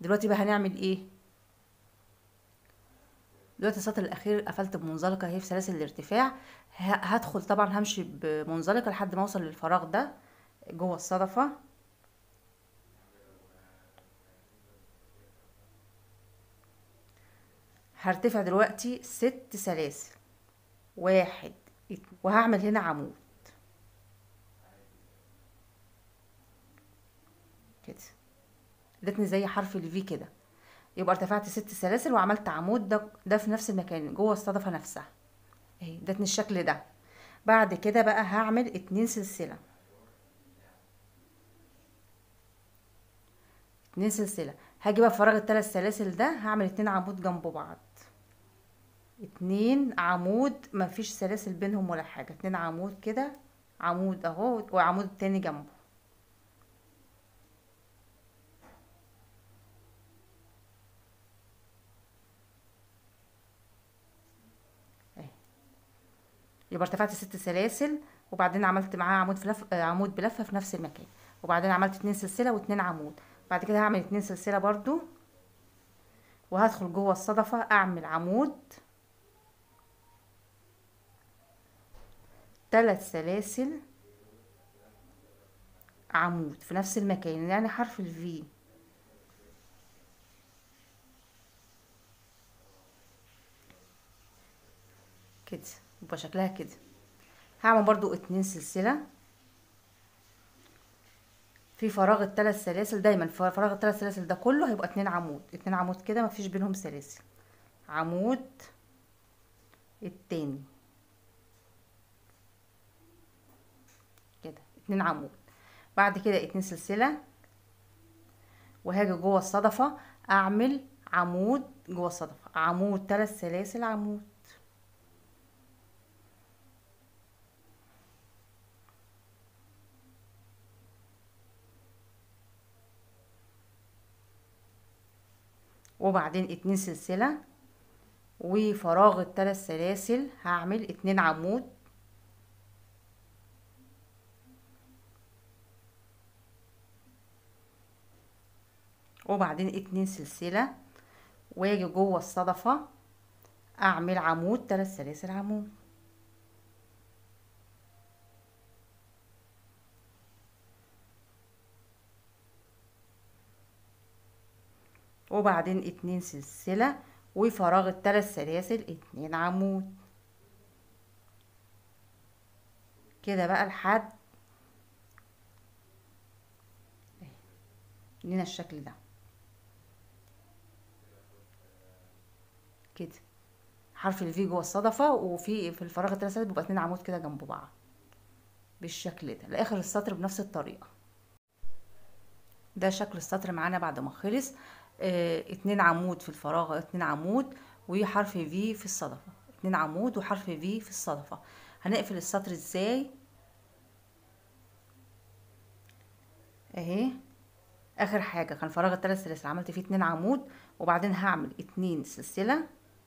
دلوقتي بقى هنعمل ايه؟ دلوقتي السطر الاخير قفلت بمنزلقه اهي في سلاسل الارتفاع. هدخل طبعا، همشي بمنزلقه لحد ما اوصل للفراغ ده جوه الصدفه. هرتفع دلوقتي 6 سلاسل، واحد وهعمل هنا عمود كده، ادتني زي حرف الفي كده. يبقى ارتفعت 6 سلاسل وعملت عمود، ده في نفس المكان جوه الصدفه نفسها اهي، ادتني الشكل ده. بعد كده بقى هعمل 2 سلسله، 2 سلسله. هاجي بقى في فراغ ال3 سلاسل ده هعمل 2 عمود جنب بعض، 2 عمود، مفيش سلاسل بينهم ولا حاجه، 2 عمود كده، عمود اهو وعمود تاني جنبه اهي. يبقى ارتفعت 6 سلاسل، وبعدين عملت معاه عمود في عمود بلفه في نفس المكان، وبعدين عملت 2 سلسله و2 عمود. بعد كده هعمل 2 سلسله برضو، وهدخل جوه الصدفه اعمل عمود، 3 سلاسل، عمود في نفس المكان، يعني حرف الفي كده. يبقى شكلها كده. هعمل برضو 2 سلسله في فراغ ال3 سلاسل. دايما في فراغ ال3 سلاسل ده كله هيبقى 2 عمود، 2 عمود كده مفيش بينهم سلاسل، عمود التاني كده، 2 عمود. بعد كده 2 سلسله، وهاجي جوه الصدفه اعمل عمود جوه الصدفه، عمود 3 سلاسل، عمود. وبعدين 2 سلسله، وفراغ ال3 سلاسل هعمل 2 عمود، وبعدين 2 سلسله، واجي جوه الصدفه اعمل عمود 3 سلاسل، عمود. وبعدين 2 سلسله، وفراغ ال3 سلاسل 2 عمود كده بقى لحد لينا الشكل ده كده. حرف الفي جوه الصدفه، في الفراغ ال3 سلاسل بيبقى 2 عمود كده جنب بعض بالشكل ده لاخر السطر بنفس الطريقه. ده شكل السطر معانا بعد ما خلص. 2 عمود في الفراغ، 2 عمود وحرف في في الصدفة، 2 عمود وحرف في في الصدفة. هنقفل السطر ازاي؟ اهي. اخر حاجة كان فراغ ال3 سلاسل عملت فيه 2 عمود، وبعدين هعمل 2 سلسلة،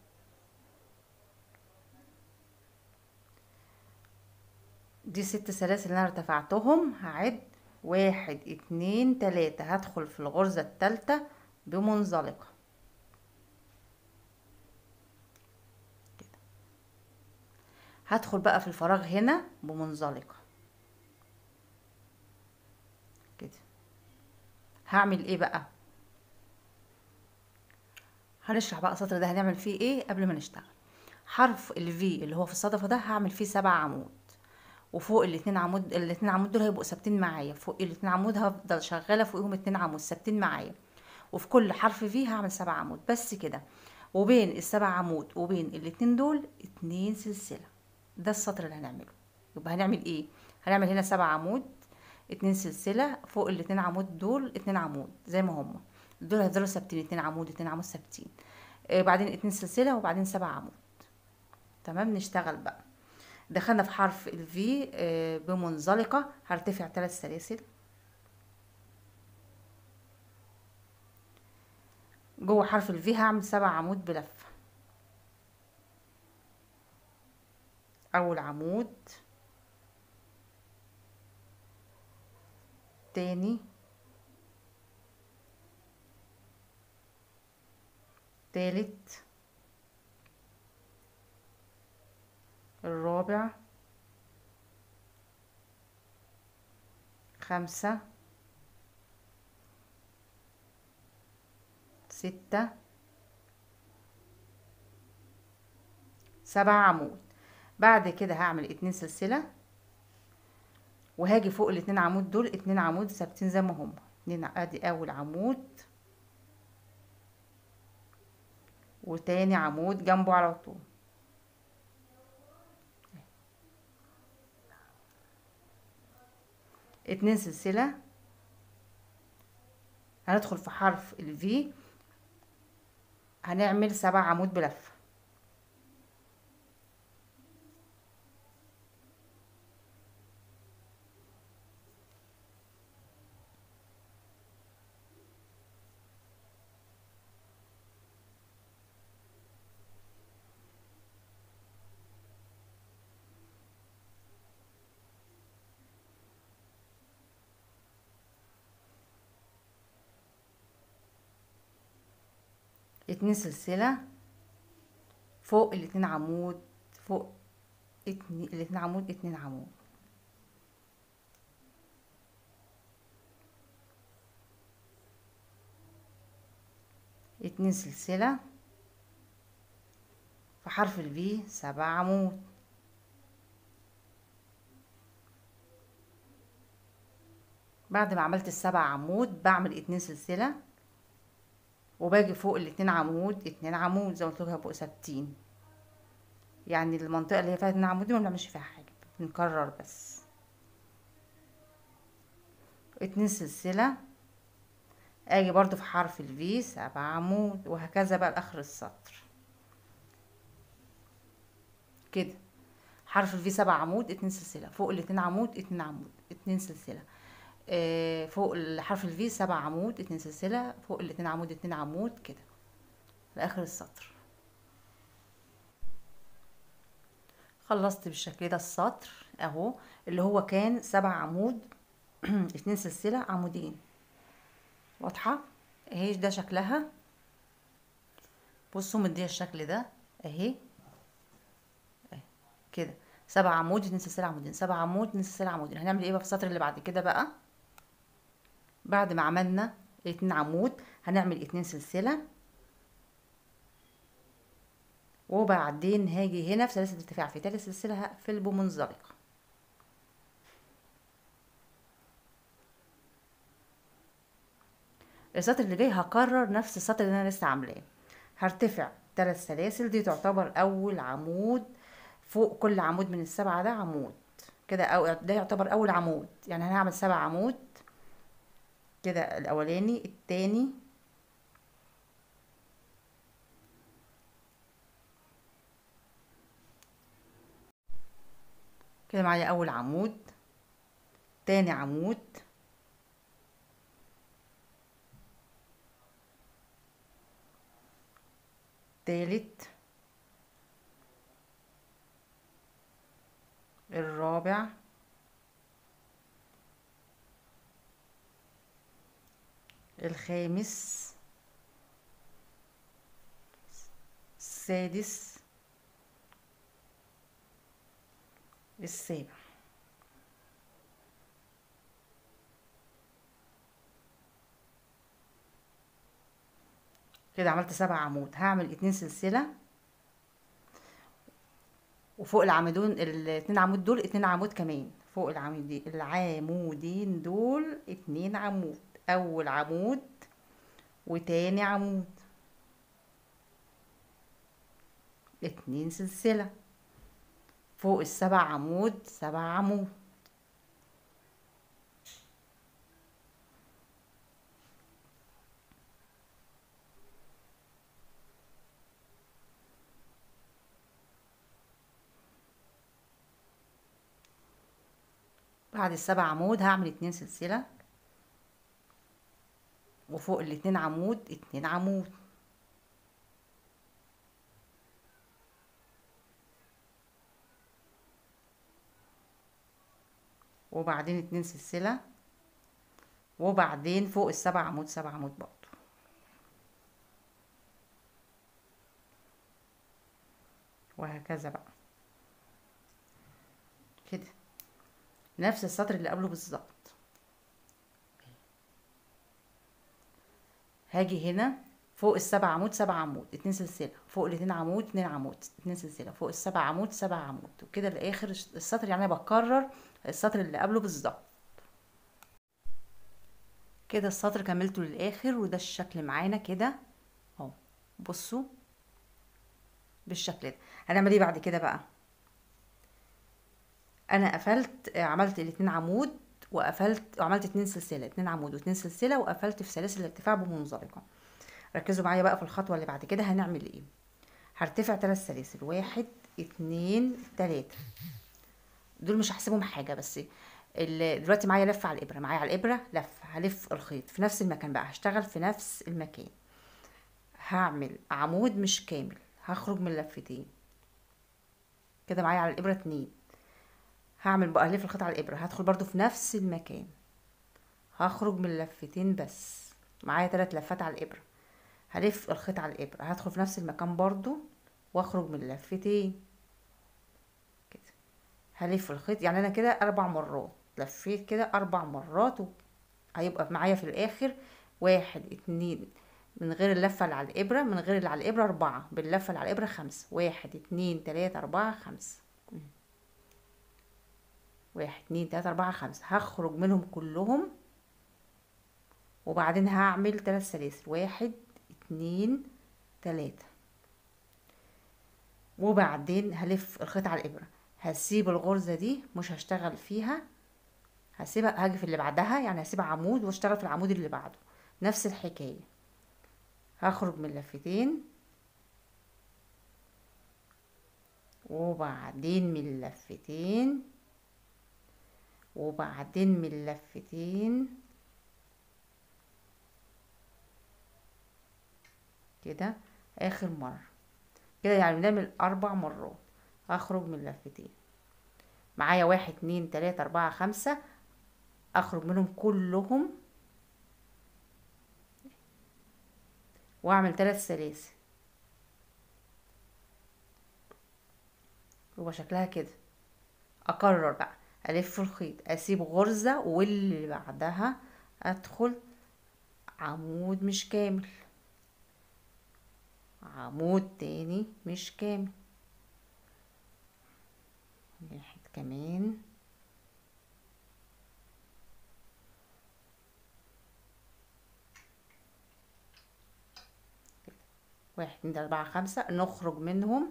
دي 6 سلاسل اللي انا ارتفعتهم. هعد 1 2 3، هدخل في الغرزة التالتة بمنزلقة، هدخل بقى في الفراغ هنا بمنزلقة كده. هعمل ايه بقى؟ هنشرح بقى السطر ده هنعمل فيه ايه قبل ما نشتغل. حرف الفي اللي هو في الصدفة ده هعمل فيه 7 عمود، وفوق الاتنين عمود دول هيبقوا ثابتين معايا، فوق ال2 عمود هفضل شغالة فوقهم 2 عمود ثابتين معايا، وفي كل حرف في هعمل 7 عمود بس كده. وبين ال7 عمود وبين الاتنين دول 2 سلسلة. ده السطر اللي هنعمله. يبقى هنعمل ايه؟ هنعمل هنا 7 عمود، 2 سلسلة، فوق ال2 عمود دول 2 عمود زي ما هما، دول هيفضلوا ثابتين، 2 عمود 2 عمود ثابتين. بعدين 2 سلسلة، وبعدين 7 عمود. تمام. نشتغل بقى. دخلنا في حرف الفي بمنزلقة، هرتفع 3 سلاسل. جوه حرف الفي هعمل 7 عمود بلفة، اول عمود، تاني، تالت، الرابع، خمسة، ستة، سبعة عمود. بعد كده هعمل 2 سلسلة، وهاجي فوق الاتنين عمود دول 2 عمود ثابتين زي ما هما. ادي اول عمود، وتاني عمود جنبه على طول. 2 سلسلة، هندخل في حرف الفي، هنعمل 7 عمود بلفة. اتنين سلسلة فوق الاتنين عمود، فوق الاتنين عمود، 2 عمود. اتنين سلسلة في حرف الفي، 7 عمود. بعد ما عملت ال7 عمود بعمل 2 سلسلة، وباجي فوق الاتنين عمود 2 عمود زي ما قلت لكم هيبقوا ثابتين. يعني المنطقة اللي هي فيها 2 عمود دي ما بنعملش فيها حاجة، بنكرر بس. 2 سلسلة، اجي برضو في حرف الفي 7 عمود، وهكذا بقى لاخر السطر كده. حرف الفي 7 عمود، 2 سلسلة فوق الاتنين عمود، 2 عمود، 2 سلسلة. فوق حرف الفي 7 عمود، 2 سلسلة فوق الاتنين عمود، 2 عمود كده لاخر السطر. خلصت بالشكل ده السطر اهو، اللي هو كان 7 عمود 2 سلسلة عمودين. واضحة اهي، ده شكلها. بصوا مديه الشكل ده اهي كده، 7 عمود 2 سلسلة عمودين، 7 عمود 2 سلسلة عمودين. هنعمل ايه بقى في السطر اللي بعد كده بقى؟ بعد ما عملنا 2 عمود هنعمل 2 سلسلة، وبعدين هاجي هنا في سلاسل ارتفاع في تالت سلسلة هقفل بمنزلقة. السطر اللي جاي هكرر نفس السطر اللي انا لسه عاملاه، هرتفع 3 سلاسل. دي تعتبر اول عمود، فوق كل عمود من ال7 ده عمود كده، او ده يعتبر اول عمود. يعني هنعمل 7 عمود كده، الاولاني، التاني، كده معايا اول عمود، تاني عمود، تالت، الرابع، الخامس، السادس، السابع. كده عملت 7 عمود. هعمل 2 سلسلة، وفوق العمودين الاتنين عمود دول 2 عمود كمان. فوق العمودين دول 2 عمود، اول عمود وتاني عمود، 2 سلسلة فوق ال7 عمود، 7 عمود. بعد ال7 عمود هعمل 2 سلسلة، وفوق الاتنين عمود 2 عمود، وبعدين 2 سلسلة، وبعدين فوق ال7 عمود 7 عمود برضو. وهكذا بقى كده، نفس السطر اللي قبله بالظبط. هاجي هنا فوق السبع عمود سبع عمود، 2 سلسلة، فوق الاتنين عمود 2 عمود، 2 سلسلة، فوق السبع عمود 7 عمود، وكده لاخر السطر. يعني انا بكرر السطر اللي قبله بالظبط كده. السطر كملته للاخر، وده الشكل معانا كده اهو. بصوا بالشكل ده. هنعمل ايه بعد كده بقى؟ انا قفلت، عملت الاتنين عمود وقفلت، وعملت 2 سلسلة، 2 عمود و2 سلسلة، وقفلت في سلاسل الارتفاع بمنزلقة. ركزوا معايا بقى في الخطوة اللي بعد كده. هنعمل ايه؟ هرتفع 3 سلاسل، 1 2 3. دول مش هحسبهم حاجة، بس دلوقتي معايا لفة على الإبرة، معايا على الإبرة لفة، هلف الخيط في نفس المكان بقى، هشتغل في نفس المكان. هعمل عمود مش كامل، هخرج من لفتين كده، معايا على الإبرة 2. هعمل بقى هلف الخيط على الإبرة، هدخل برضو في نفس المكان، هخرج من لفتين بس. معايا 3 لفات على الإبرة، هلف الخيط على الإبرة، هدخل في نفس المكان برضو واخرج من لفتين كده. هلف الخيط، يعني انا كده 4 مرات لفيت كده 4 مرات، هيبقى معايا في الاخر 1 2 من غير اللفة اللي على الإبرة، من غير اللي على الإبرة 4، باللفة اللي على الإبرة 5. 1 2 3 4 5، 1 2 3 4 5. هخرج منهم كلهم، وبعدين هعمل 3 سلاسل، 1 2 3، وبعدين هلف الخيط على الإبرة. هسيب الغرزة دي مش هشتغل فيها، هسيبها، هاجي في اللي بعدها، يعني هسيبها عمود واشتغل في العمود اللي بعده. نفس الحكاية، هخرج من لفتين، وبعدين من لفتين، وبعدين من لفتين كده اخر مرة كده. يعني بنعمل 4 مرات. هخرج من لفتين، معايا 1 2 3 4 5، اخرج منهم كلهم واعمل 3 سلاسل، يبقى شكلها كده. اكرر بقى، الف الخيط، اسيب غرزة، واللي بعدها ادخل عمود مش كامل، عمود تاني مش كامل، واحد كمان، واحد اتنين تلاتة أربعة خمسة. نخرج منهم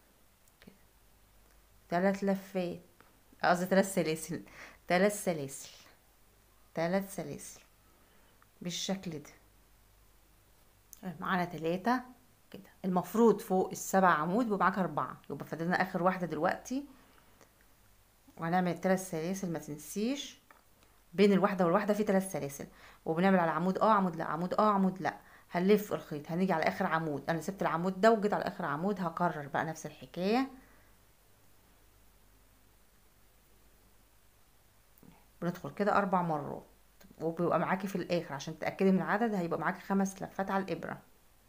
3 لفات، قصدي 3 سلاسل، 3 سلاسل، 3 سلاسل بالشكل ده. معانا 3 كده. المفروض فوق السبع عمود يبقى معاك 4، يبقى فاضلنا آخر واحدة دلوقتي، وهنعمل 3 سلاسل. ما تنسيش بين الواحدة والواحدة في 3 سلاسل، وبنعمل على عمود عمود لا، عمود عمود لا. هنلف الخيط، هنيجي على اخر عمود، انا سبت العمود ده وجيت على اخر عمود، هكرر بقى نفس الحكاية. بندخل كده 4 مرات، وبيبقى معاكي في الاخر عشان تتأكدي من العدد، هيبقى معاكي 5 لفات على الابرة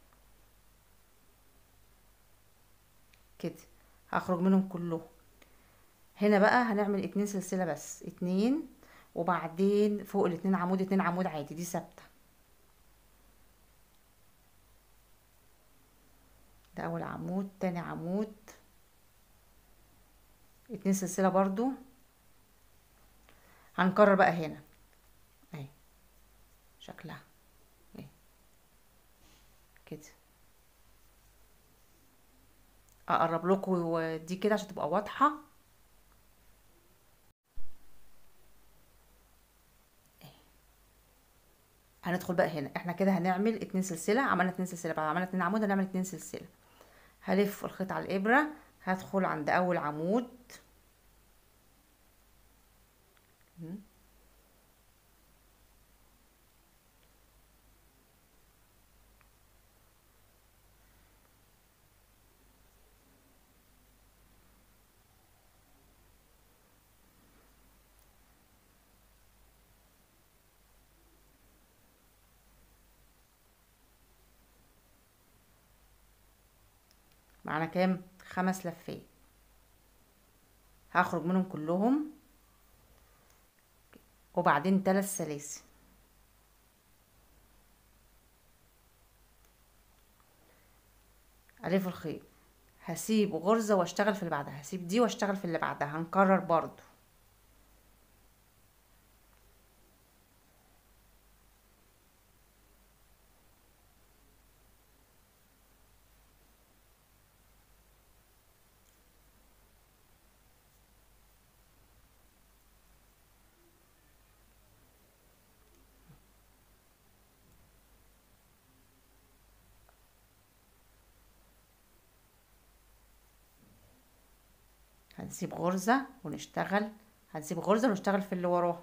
كده. هخرج منهم كلهم. هنا بقى هنعمل 2 سلسلة بس، 2، وبعدين فوق الاتنين عمود 2 عمود عادي، دي ثابتة. ده اول عمود، تاني عمود، 2 سلسلة برضو. هنكرر بقى هنا اهي شكلها اهي كده. اقرب لكم دي كده عشان تبقى واضحة. هندخل بقى هنا، احنا كده هنعمل 2 سلسلة، عملنا 2 سلسلة، بعد عملنا 2 عمود هنعمل 2 سلسلة. هلف الخيط على الابرة، هدخل عند اول عمود، معانا كام؟ 5 لفات، هخرج منهم كلهم، وبعدين 3 سلاسل، الف الخيط، هسيب غرزة واشتغل في اللي بعدها، هسيب دي واشتغل في اللي بعدها، هنكرر برضو. هنسيب غرزة ونشتغل، هنسيب غرزة ونشتغل في اللي وراه.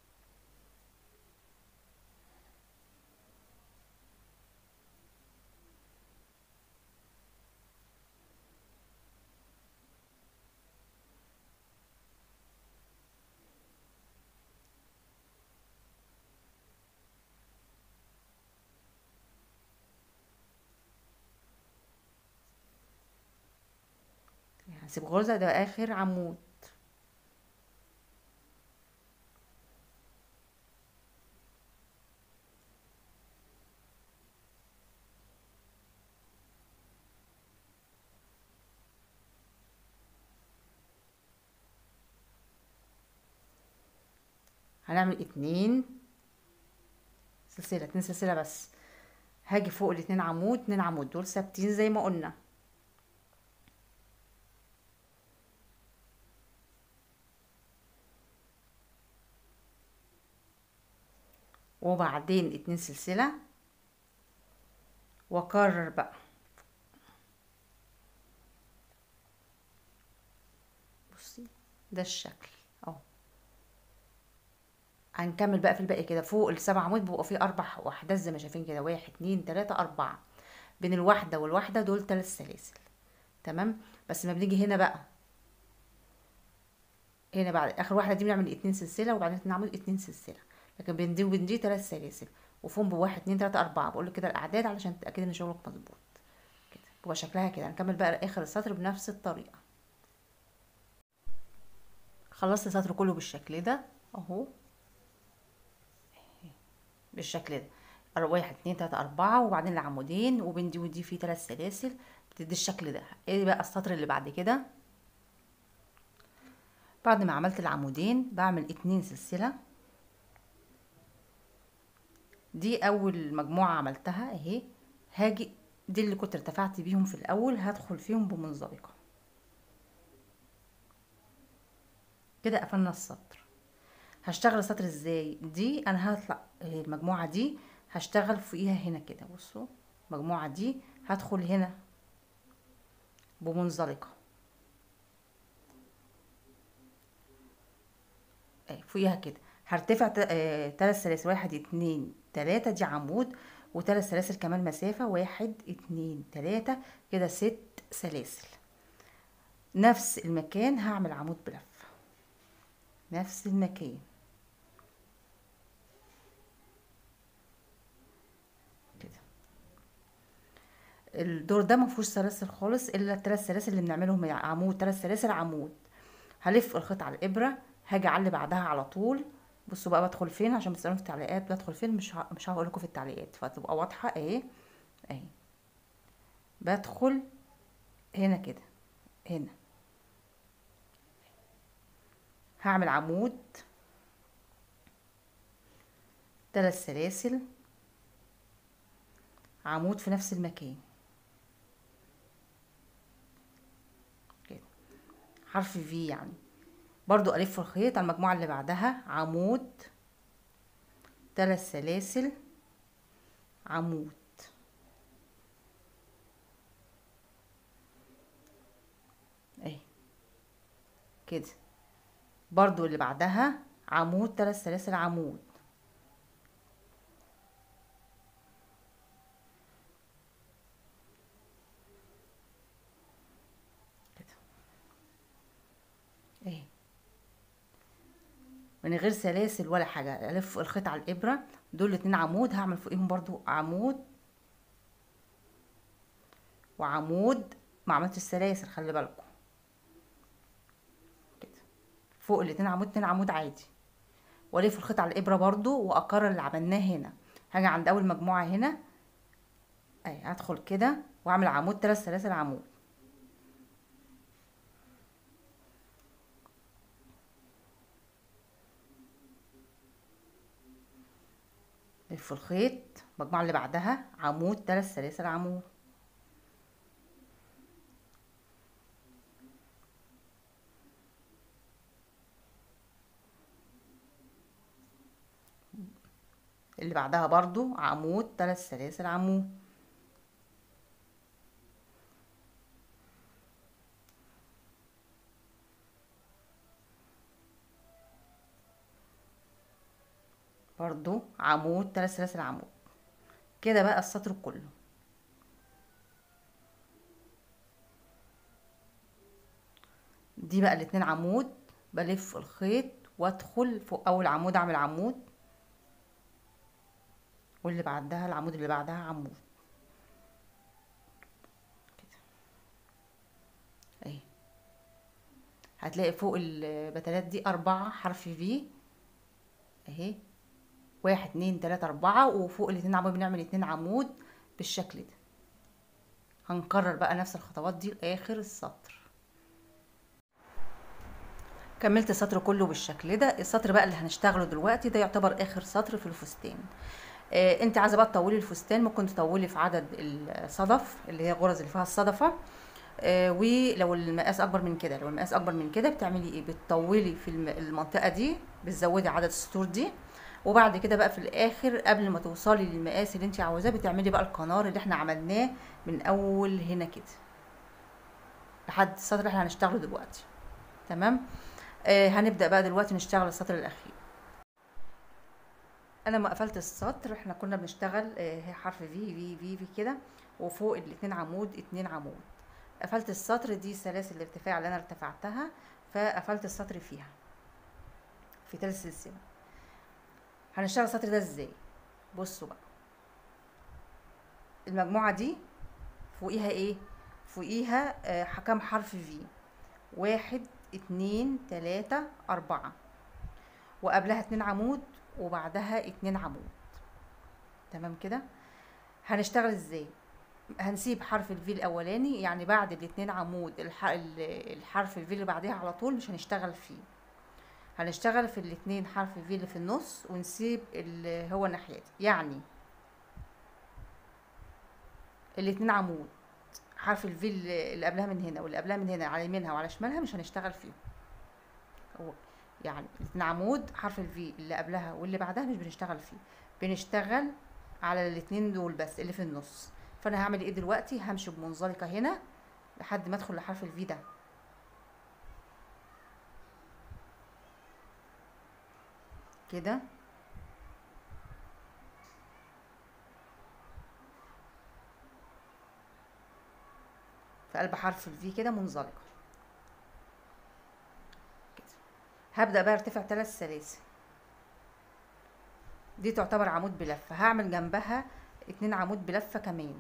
هنسيب غرزة، ده اخر عمود. هنعمل 2 سلسلة، 2 سلسلة بس. هاجي فوق الاتنين عمود، 2 عمود دول ثابتين زي ما قلنا، وبعدين 2 سلسلة، واكرر بقى. بصي ده الشكل اهو. هنكمل بقى في الباقي كده. فوق ال7 عمود بيبقوا فيه 4 وحدات زي ما شايفين كده، 1 2 3 4، بين الواحدة والواحدة دول 3 سلاسل. تمام. بس ما بنيجي هنا بقى، هنا بعد اخر واحدة دي بنعمل 2 سلسلة، وبعدين 2 عمود 2 سلسلة، لكن بين دي وبين دي 3 سلاسل، وفوق بواحد 2 3 4. بقول لك كده الاعداد علشان تتأكدي ان شغلك مظبوط. كده بيبقى شكلها كده. هنكمل بقى اخر السطر بنفس الطريقة. خلصت السطر كله بالشكل ده اهو، بالشكل ده. 1 2 3 4، وبعدين العمودين، وبين دي ودي في 3 سلاسل، بتدي الشكل ده. ايه بقى السطر اللي بعد كده؟ بعد ما عملت العمودين بعمل 2 سلسلة. دي اول مجموعة عملتها اهي. هاجي دي اللي كنت ارتفعت بيهم في الاول، هدخل فيهم بمنزلقة كده. قفلنا السطر. هشتغل السطر ازاي؟ دي انا هطلع المجموعة دي هشتغل فوقيها هنا كده. بصوا المجموعة دي هدخل هنا بمنزلقة فوقيها كده. هرتفع 3 سلاسل، 1 2 3، دي عمود، و3 سلاسل كمان مسافة، 1 2 3 كده 6 سلاسل. نفس المكان هعمل عمود بلفة، نفس المكان كده. الدور ده مفيهوش سلاسل خالص، الا الثلاث سلاسل اللي بنعملهم عمود، 3 سلاسل عمود. هلف الخيط على الابره، هاجي على اللي بعدها على طول. بصوا بقى بدخل فين، عشان بتسالوني في التعليقات بدخل فين، مش هقول لكم في التعليقات فتبقى واضحه اهي. اهي بدخل هنا كده، هنا هعمل عمود، 3 سلاسل، عمود في نفس المكان كده، حرف في يعني. برضو الف الخيط على المجموعه اللي بعدها، عمود، 3 سلاسل، عمود اهي كده. برضو اللي بعدها عمود، 3 سلاسل، عمود كده اهي، من غير سلاسل ولا حاجه. الف الخيط على الابره، دول 2 عمود، هعمل فوقيهم برضو عمود وعمود ما عملتش السلاسل، خلي بالكم كده. فوق الاتنين عمود 2 عمود عادي، والف الخيط على الابره برضو واكرر اللي عملناه هنا. هاجي عند اول مجموعه هنا اهي، هدخل كده واعمل عمود 3 سلاسل عمود، لف الخيط المجموعه اللي بعدها عمود 3 سلاسل عمود، اللي بعدها برضو عمود 3 سلاسل عمود، برضو عمود 3 سلاسل عمود. كده بقى السطر كله. دي بقى الاتنين عمود، بلف الخيط وادخل فوق اول عمود اعمل عمود، واللي بعدها العمود اللي بعدها عمود كده اهي. هتلاقي فوق البتلات دي 4 حرف في اهي، 1 2 3 4، وفوق الاتنين عمود بنعمل 2 عمود بالشكل ده. هنكرر بقى نفس الخطوات دي لاخر السطر. كملت السطر كله بالشكل ده. السطر بقى اللي هنشتغله دلوقتي ده يعتبر اخر سطر في الفستان. انت عايزه بقى تطولي الفستان، ممكن تطولي في عدد الصدف اللي هي الغرز اللي فيها الصدفه. ولو المقاس اكبر من كده، لو المقاس اكبر من كده بتعملي ايه؟ بتطولي في المنطقه دي، بتزودي عدد السطور دي، وبعد كده بقى في الاخر قبل ما توصلي للمقاس اللي انت عاوزاه بتعملي بقى القنار اللي احنا عملناه من اول هنا كده لحد السطر اللي احنا هنشتغله دلوقتي. تمام. هنبدا بقى دلوقتي نشتغل السطر الاخير. انا ما قفلت السطر، احنا كنا بنشتغل حرف في كده، وفوق الاتنين عمود 2 عمود. قفلت السطر، دي سلاسل الارتفاع اللي انا ارتفعتها، فقفلت السطر فيها في 3 سلسلة. هنشتغل السطر ده ازاي؟ بصوا بقى، المجموعة دي فوقيها ايه؟ فوقيها كام حرف في؟ 1 2 3 4، وقبلها 2 عمود وبعدها 2 عمود. تمام كده. هنشتغل ازاي؟ هنسيب حرف الفي الاولاني، يعني بعد ال2 عمود الحرف الفي اللي بعدها على طول مش هنشتغل فيه، هنشتغل في ال2 حرف الفي اللي في النص، ونسيب اللي هو الناحية دي، يعني ال2 عمود حرف الفي اللي قبلها من هنا واللي قبلها من هنا على يمينها وعلى شمالها مش هنشتغل فيهم. يعني ال2 عمود حرف الفي اللي قبلها واللي بعدها مش بنشتغل فيه، بنشتغل على الاتنين دول بس اللي في النص. فانا هعمل ايه دلوقتي؟ همشي بمنزلقه هنا لحد ما ادخل لحرف الفي ده كده، في قلب حرف الفي كده منزلقه كده. هبدا بقى ارتفع 3 سلاسل، دي تعتبر عمود بلفه، هعمل جنبها 2 عمود بلفه كمان،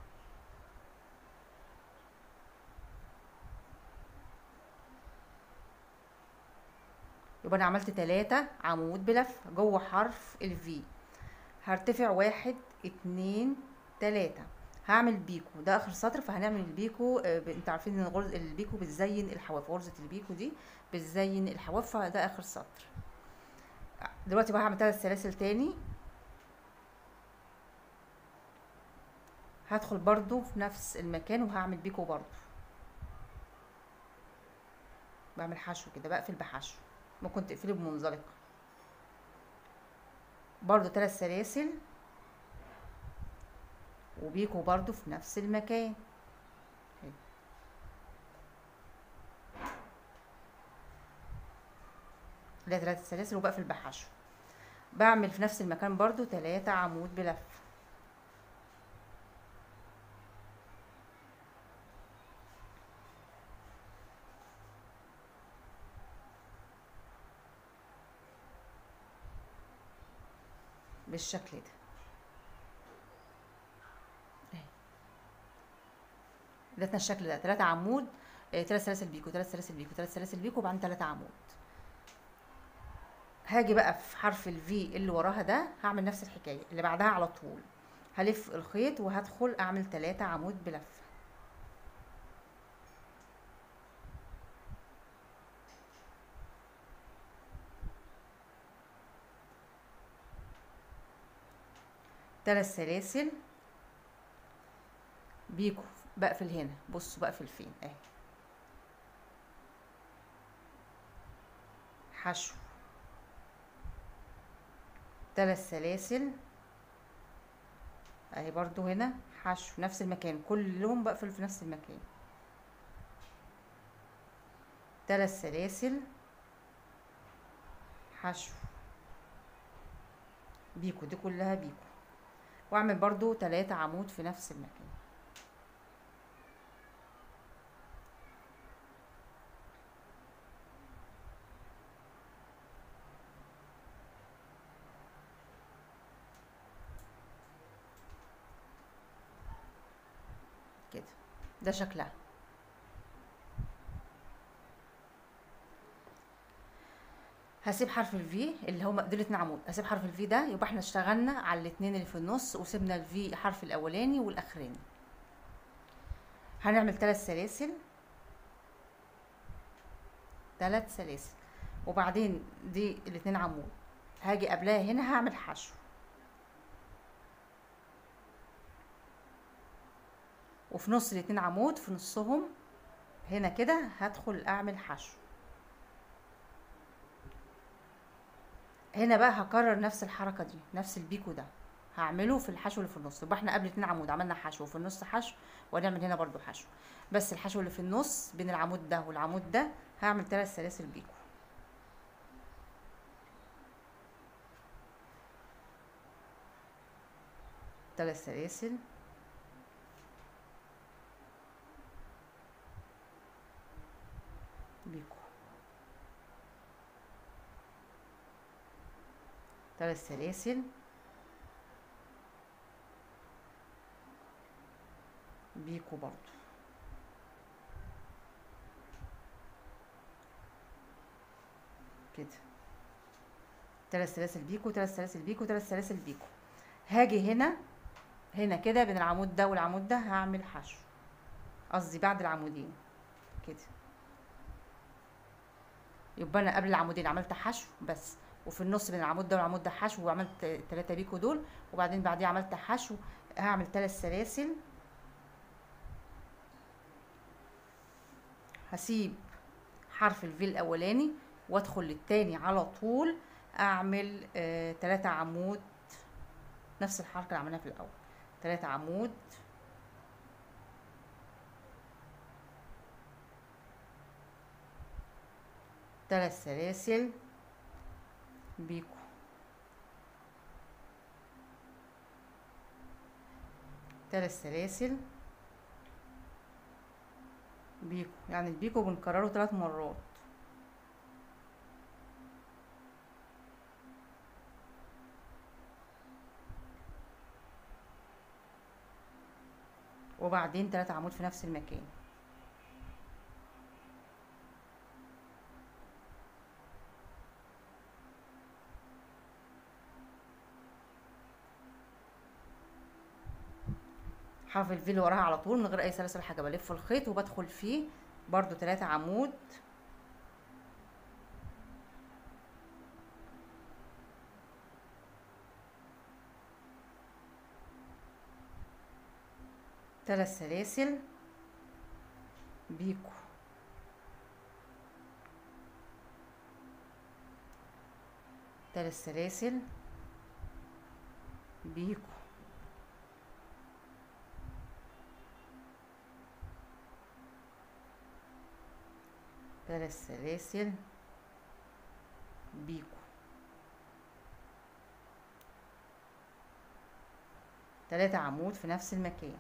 يبقى انا عملت 3 عمود بلفه جوه حرف الفي. هرتفع 1 2 3، هعمل بيكو، ده اخر سطر فهنعمل البيكو. انتوا عارفين ان غرز البيكو بتزين الحواف، غرزه البيكو دي بتزين الحواف، فده اخر سطر. دلوقتي بقى هعمل 3 سلاسل تاني، هدخل برضو في نفس المكان وهعمل بيكو برضو، بعمل حشو كده، بقفل بحشو، ممكن تقفلي بمنزلقه برضو 3 سلاسل وبيكو برضو في نفس المكان. لا 3 سلاسل وبقفل بحشو، بعمل في نفس المكان برضو 3 عمود بلف بالشكل ده. ادتنا الشكل ده 3 عمود، 3 سلاسل بيكو، 3 سلاسل بيكو، 3 سلاسل بيكو، وبعدين 3 عمود. هاجي بقى في حرف الفي اللي وراها ده هعمل نفس الحكايه اللي بعدها على طول، هلف الخيط وهدخل اعمل 3 عمود بلفه. ثلاث سلاسل بيكو، بقفل هنا، بصوا بقفل فين اهي، حشو، 3 سلاسل اهي برضو هنا حشو، نفس المكان، كلهم بقفل في نفس المكان، 3 سلاسل حشو بيكو، دي كلها بيكو، واعمل برضو 3 عمود في نفس المكان. كده ده شكلها. هسيب حرف الفي اللي هو دول 2 عمود، هسيب حرف الفي ده، يبقى احنا اشتغلنا على الاتنين اللي في النص وسيبنا الفي حرف الاولاني والاخراني. هنعمل 3 سلاسل، 3 سلاسل، وبعدين دي الاتنين عمود، هاجي قبلها هنا هعمل حشو، وفي نص الاتنين عمود في نصهم هنا كده هدخل اعمل حشو. هنا بقى هكرر نفس الحركه دي، نفس البيكو ده هعمله في الحشو اللي في النص. يبقى احنا قبل 2 عمود عملنا حشو وفي النص حشو، وهنعمل هنا برضو حشو، بس الحشو اللي في النص بين العمود ده والعمود ده هعمل 3 سلاسل بيكو. ثلاث سلاسل بيكو، 3 سلاسل بيكو برضو كده، 3 سلاسل بيكو، 3 سلاسل بيكو، 3 سلاسل بيكو. هاجي هنا كده بين العمود ده والعمود ده هعمل حشو، قصدي بعد العمودين كده. يبقى انا قبل العمودين عملت حشو بس، وفي النص بين العمود ده والعمود ده حشو، وعملت 3 بيكو دول، وبعدين بعديه عملت حشو، هعمل 3 سلاسل، هسيب حرف الفي الاولاني وادخل للتاني على طول اعمل 3 عمود، نفس الحركه اللي عملناها في الاول، 3 عمود، ثلاث سلاسل بيكو، 3 سلاسل بيكو، يعني البيكو بنكرره 3 مرات. وبعدين 3 عمود في نفس المكان. حرف الفي اللي وراها على طول من غير اي سلاسل حاجه، بلف الخيط وبدخل فيه برضو 3 عمود، 3 سلاسل بيكو، 3 سلاسل بيكو، 3 سلاسل بيكو، 3 عمود في نفس المكان.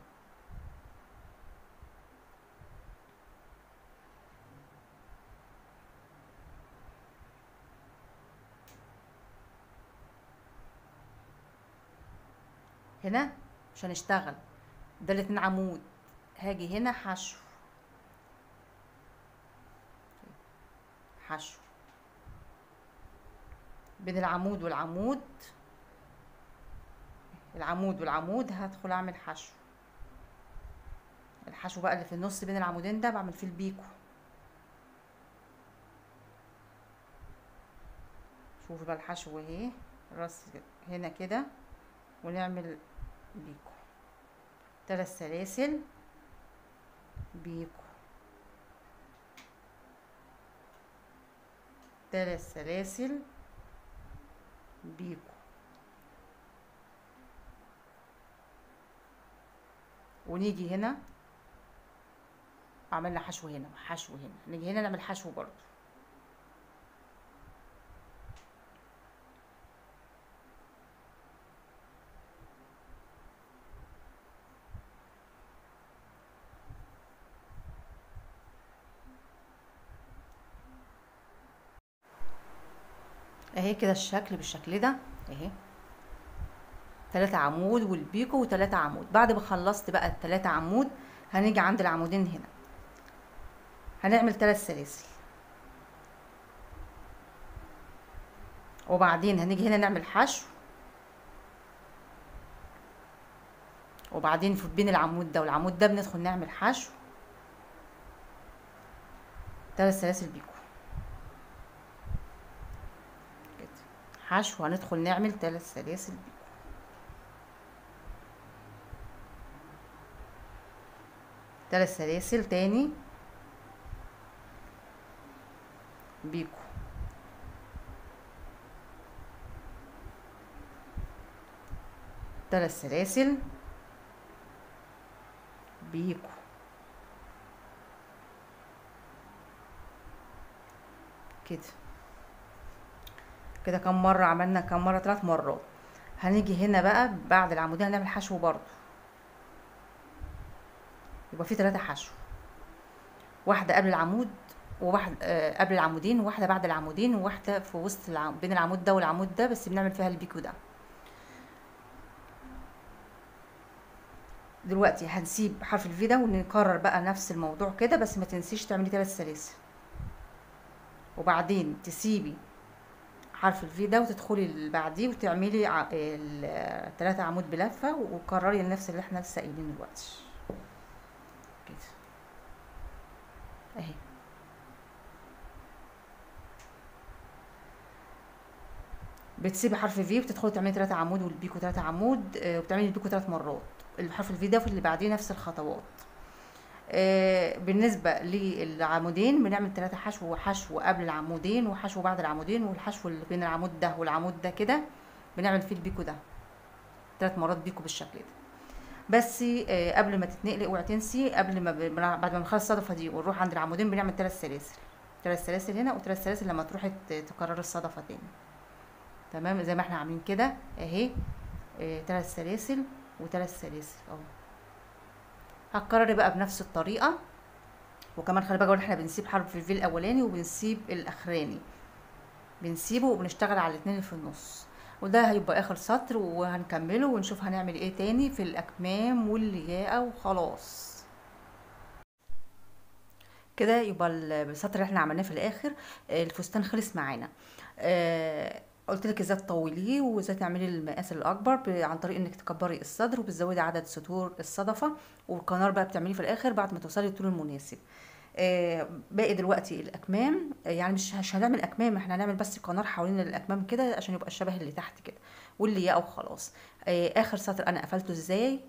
هنا مش هنشتغل، ده الاتنين عمود، هاجي هنا حشو، حشو بين العمود والعمود، العمود والعمود هدخل اعمل حشو. الحشو بقى اللي في النص بين العمودين ده بعمل فيه البيكو. شوفوا بقى الحشو اهي، راس هنا كده ونعمل بيكو، 3 سلاسل بيكو، 3 سلاسل بيكو، ونيجي هنا عملنا حشو هنا وحشو هنا، نيجي هنا نعمل حشو برضو. اهي كده الشكل بالشكل ده اهي، 3 عمود والبيكو و3 عمود. بعد ما خلصت بقى ال3 عمود هنيجي عند العمودين هنا هنعمل 3 سلاسل، وبعدين هنيجي هنا نعمل حشو، وبعدين في بين العمود ده والعمود ده بندخل نعمل حشو، 3 سلاسل بيكو كده، حشو هندخل نعمل 3 سلاسل بيكو، 3 سلاسل تاني بيكو، 3 سلاسل بيكو، كده كده. كم مرة عملنا؟ كم مرة؟ 3 مرات. هنيجي هنا بقى بعد العمودين هنعمل حشو برضو، يبقى في 3 حشو، واحدة قبل العمود وواحد قبل العمودين، وواحدة بعد العمودين، وواحدة في وسط بين العمود ده والعمود ده، بس بنعمل فيها البيكو ده. دلوقتي هنسيب حرف الفي ده ونكرر بقى نفس الموضوع كده، بس ما تنسيش تعملي 3 سلاسل، وبعدين تسيبي حرف الفي ده وتدخلي اللي بعديه وتعملي 3 عمود بلفه، وكرري نفس اللي احنا لسه قايلينه دلوقتي كده اهي. بتسيبي حرف في وتدخلي تعملي 3 عمود والبيكو 3 عمود، وبتعملي البيكو 3 مرات، الحرف الفي ده وفي اللي بعديه نفس الخطوات. بالنسبة للعمودين بنعمل 3 حشو، وحشو قبل العمودين وحشو بعد العمودين، والحشو اللي بين العمود ده والعمود ده كده بنعمل فيه البيكو ده 3 مرات بيكو بالشكل ده. بس قبل ما تتنقلي اوعي تنسي، قبل ما بعد ما نخلص الصدفة دي ونروح عند العمودين بنعمل 3 سلاسل، 3 سلاسل هنا و3 سلاسل لما تروحي تكرري الصدفة تاني. تمام زي ما احنا عاملين كده اهي، 3 سلاسل و3 سلاسل اهو. هتكرري بقى بنفس الطريقه. وكمان خلي بالك احنا بنسيب حرف الفي الاولاني وبنسيب الاخراني، بنسيبه وبنشتغل على الاتنين اللي في النص، وده هيبقى اخر سطر، وهنكمله ونشوف هنعمل ايه تاني في الاكمام واللياقه وخلاص. كده يبقى السطر اللي احنا عملناه في الاخر الفستان خلص معانا. قلت لك ازاي تطوليه وازاي تعملي المقاس الاكبر عن طريق انك تكبري الصدر وبتزودي عدد سطور الصدفه، والقنار بقى بتعمليه في الاخر بعد ما توصلي للطول المناسب. باقي دلوقتي الاكمام، يعني مش هنعمل اكمام، احنا هنعمل بس قنار حوالين الاكمام كده عشان يبقى الشبه اللي تحت كده واللي وخلاص. اخر سطر انا قفلته ازاي،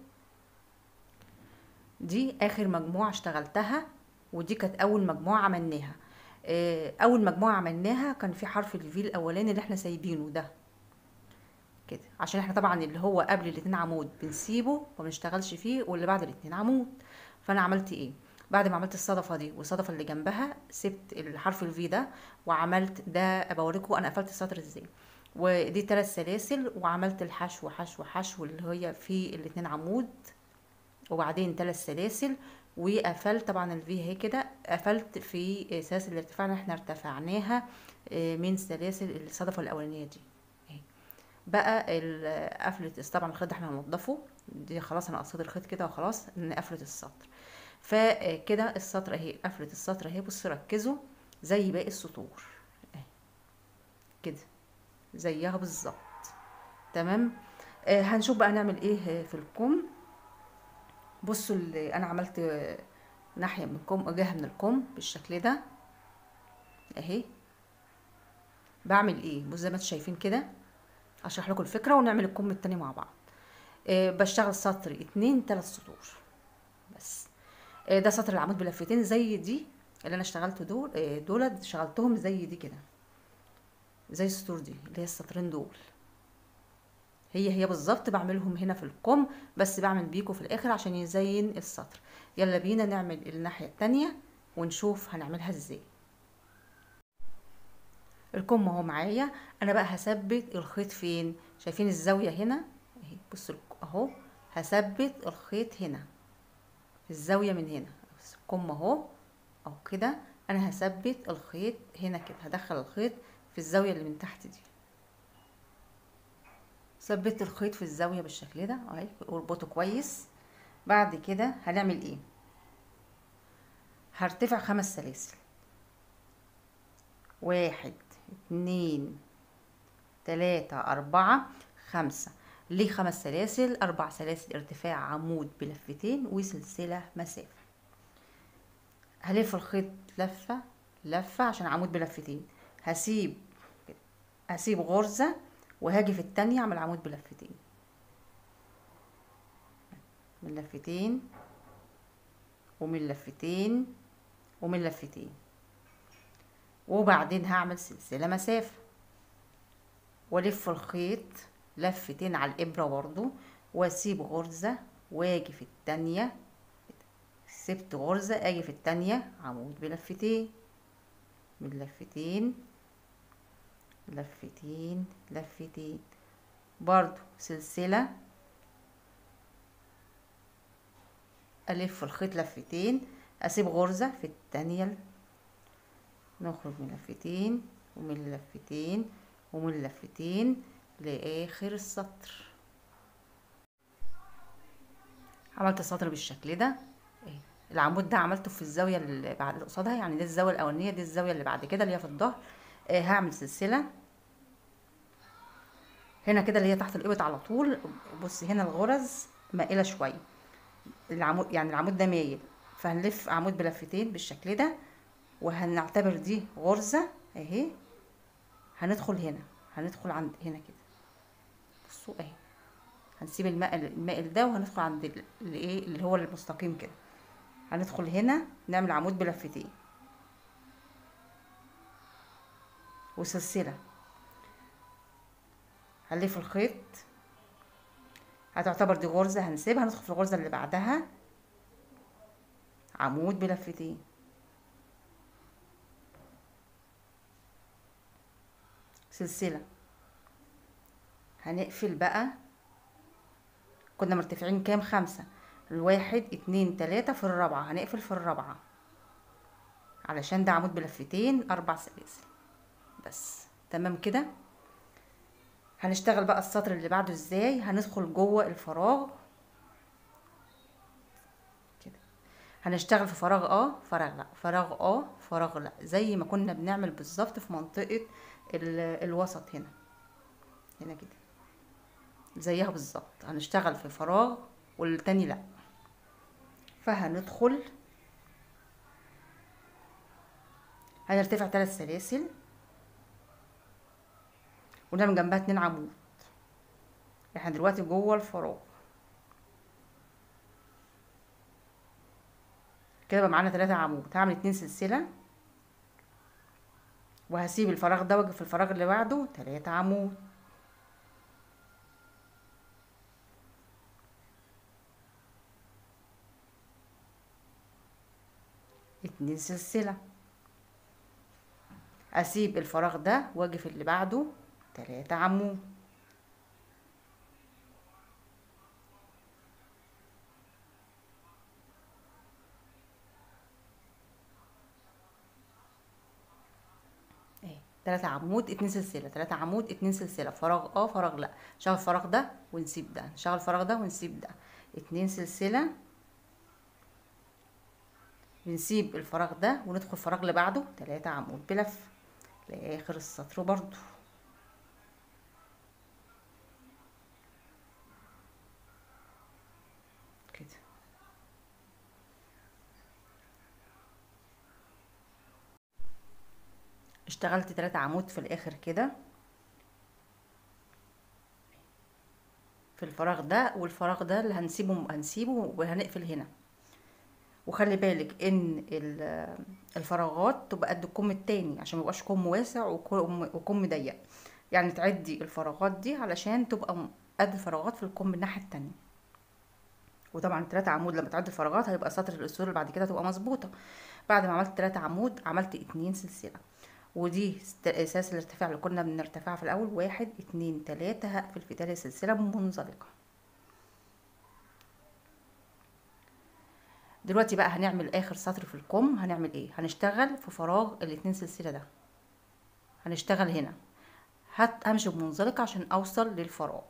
دي اخر مجموعه اشتغلتها، ودي كانت اول مجموعه عملناها. اول مجموعه عملناها كان في حرف الفي الاولاني اللي احنا سايبينه ده كده، عشان احنا طبعا اللي هو قبل الاتنين عمود بنسيبه وما بنشتغلش فيه، واللي بعد الاتنين عمود. فانا عملت ايه بعد ما عملت الصدفه دي والصدفه اللي جنبها؟ سبت الحرف الفي ده وعملت ده، بوريكم انا قفلت السطر ازاي. ودي 3 سلاسل، وعملت الحشو حشو حشو اللي هي في الاتنين عمود، وبعدين 3 سلاسل، وقفلت طبعا الفي هي كده، قفلت في سلاسل الارتفاع اللي احنا ارتفعناها من سلاسل الصدفه الاولانيه دي اهي. بقى قفله طبعا الخيط ده احنا هننضفه، دي خلاص انا قصيت الخيط كده وخلاص، ان قفله السطر. فكده السطر اهي، قفلة السطر اهي، بصوا ركزوا زي باقي السطور اهي كده، زيها بالظبط. تمام. هنشوف بقى نعمل ايه في الكم. بصوا اللي انا عملت ناحية من الكم، جهة من الكم بالشكل ده اهي. بعمل ايه؟ بصوا زي ما انتم شايفين كده، اشرح لكم الفكرة ونعمل الكم التاني مع بعض. بشتغل سطر 2 3 سطور بس. ده سطر العمود بلفتين زي دي اللي انا اشتغلته دول شغلتهم زي دي كده، زي السطور دي اللي هي السطرين دول، هي بالظبط بعملهم هنا في الكم، بس بعمل بيكو في الاخر عشان يزين السطر. يلا بينا نعمل الناحية التانية ونشوف هنعملها ازاي. الكم اهو معايا، انا بقى هثبت الخيط فين؟ شايفين الزاوية هنا اهي، بصوا اهو هثبت الخيط هنا في الزاوية من هنا. بس الكم اهو كده، انا هثبت الخيط هنا كده، هدخل الخيط في الزاوية اللي من تحت دي. ثبت الخيط في الزاوية بالشكل ده اهي، اربطه كويس. بعد كده هنعمل ايه؟ هرتفع 5 سلاسل، 1 2 3 4 5. ليه 5 سلاسل؟ 4 سلاسل ارتفاع عمود بلفتين وسلسلة مسافة. هلف الخيط لفة عشان عمود بلفتين، هسيب غرزة وهاجي في التانية اعمل عمود بلفتين، من لفتين ومن لفتين ومن لفتين، وبعدين هعمل سلسلة مسافة والف الخيط لفتين على الابرة برضو، واسيب غرزة واجي في التانية، سبت غرزة اجي في التانية عمود بلفتين، من لفتين لفتين برضو سلسلة، الف الخيط لفتين، اسيب غرزة في التانية، نخرج من لفتين ومن لفتين ومن لفتين لاخر السطر. عملت السطر بالشكل ده. العمود ده عملته في الزاويه اللي بعد اللي قصادها، يعني دي الزاويه الاولانيه، دي الزاويه اللي بعد كده اللي هي في الظهر. هعمل سلسله هنا كده اللي هي تحت الابط على طول. بصي هنا الغرز مائله شويه، العمود يعني العمود ده مايل، فهنلف عمود بلفتين بالشكل ده، وهنعتبر دي غرزه اهي. هندخل عند هنا كده، بصوا اهي، هنسيب المائل ده وهندخل عند الايه اللي هو المستقيم كده، هندخل هنا نعمل عمود بلفتين وسلسله، هنلف الخيط، هتعتبر دي غرزه هنسيبها، ندخل في الغرزه اللي بعدها عمود بلفتين، سلسله، هنقفل بقى. كنا مرتفعين كام؟ 5، 1 2 3 في الرابعه، هنقفل في الرابعه علشان ده عمود بلفتين 4 سلاسل بس. تمام كده. هنشتغل بقى السطر اللي بعده ازاي؟ هندخل جوه الفراغ كده، هنشتغل في فراغ فراغ لا، فراغ فراغ لا، زي ما كنا بنعمل بالظبط في منطقة الوسط هنا كده، زيها بالظبط. هنشتغل في فراغ والتاني لا، فهندخل هنرتفع 3 سلاسل ونعمل جنبها 2 عمود. احنا دلوقتي جوه الفراغ كده، بقى معانا 3 عمود. هعمل 2 سلسله وهسيب الفراغ ده واجي في الفراغ اللي بعده 3 عمود، 2 سلسله، اسيب الفراغ ده واجي في اللي بعده 3 عمود، 3 عمود 2 سلسله، 3 عمود 2 سلسله، فراغ فراغ لا، نشغل الفراغ ده ونسيب ده، نشغل الفراغ ده ونسيب ده، 2 سلسله بنسيب الفراغ ده وندخل الفراغ اللي بعده 3 عمود بلف لاخر السطر برضو كده. اشتغلت 3 عمود في الاخر كده في الفراغ ده، والفراغ ده اللي هنسيبه وهنقفل هنا. وخلي بالك ان الفراغات تبقى قد الكم التاني عشان ميبقاش كم واسع وكم ضيق، يعني تعدي الفراغات دي علشان تبقى قد الفراغات في الكم الناحية التانية. وطبعا 3 عمود لما تعدي الفراغات هيبقى سطر الاسطول اللي بعد كده تبقى مظبوطه. بعد ما عملت 3 عمود عملت 2 سلسله، ودي اساس الارتفاع اللي كنا بنرتفعها في الاول. 1 2 3 هقفل في تاني سلسله منزلقه. دلوقتي بقى هنعمل اخر سطر في الكم. هنعمل ايه؟ هنشتغل في فراغ ال2 سلسله ده، هنشتغل هنا همشي بمنزلقه عشان اوصل للفراغ.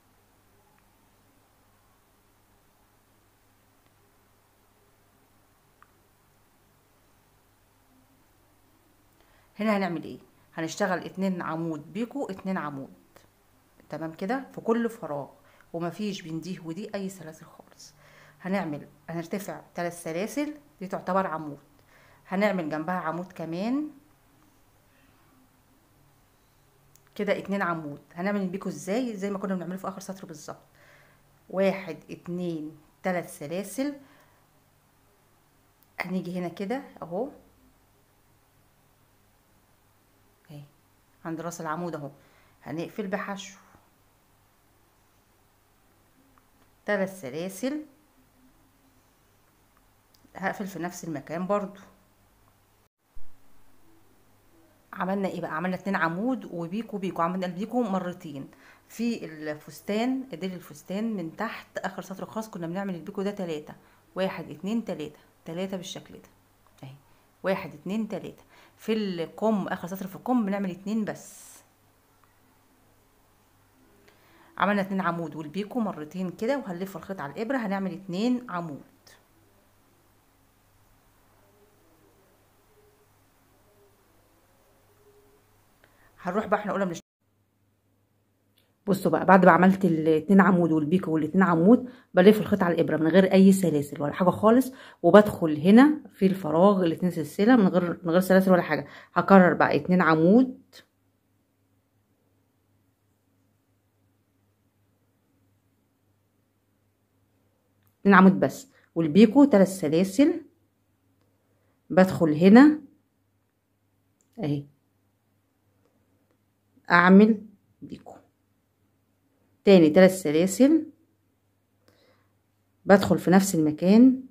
هنا هنعمل ايه؟ هنشتغل 2 عمود بيكو 2 عمود، تمام كده، في كل فراغ، ومفيش بين دي ودي اي سلاسل خالص. هنرتفع 3 سلاسل، دي تعتبر عمود. هنعمل جنبها عمود كمان كده 2 عمود. هنعمل البيكو ازاي؟ زي ما كنا بنعمله في اخر سطر بالظبط. 1 2 3 سلاسل. هنيجي هنا كده اهو، اهي عند راس العمود اهو، هنقفل بحشو 3 سلاسل، هقفل في نفس المكان برضو. عملنا ايه بقى؟ عملنا 2 عمود وبيكو. عملنا البيكو مرتين في الفستان، ديل الفستان من تحت اخر سطر خاص كنا بنعمل البيكو ده 3. 1 2 3 3 بالشكل ده اهي. 1 2 3. في الكم اخر سطر في الكم بنعمل 2 بس. عملنا 2 عمود والبيكو مرتين كده، وهنلف الخيط على الابره هنعمل 2 عمود. هنروح بقى احنا قلنا بصوا بقى، بعد ما عملت ال2 عمود والبيكو وال2 عمود بلف الخيط على الابره من غير اي سلاسل ولا حاجه خالص، وبدخل هنا في الفراغ ال2 سلسله من غير سلاسل ولا حاجه. هكرر بقى 2 عمود بس، والبيكو 3 سلاسل. بدخل هنا اهي اعمل بيكو تاني 3 سلاسل، بدخل في نفس المكان